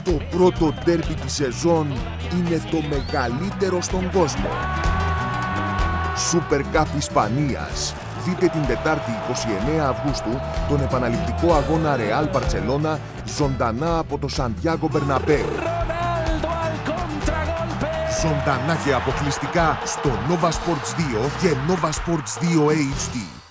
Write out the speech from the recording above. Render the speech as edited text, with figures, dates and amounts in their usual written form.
Το πρώτο ντέρμπι της σεζόν είναι το μεγαλύτερο στον κόσμο. Super Cup Ισπανίας. Δείτε την Τετάρτη 29 Αυγούστου τον επαναληπτικό αγώνα Real Barcelona ζωντανά από το Σαντιάγκο Μπερναμπέου. Ζωντανά και αποκλειστικά στο Nova Sports 2 και Nova Sports 2 HD.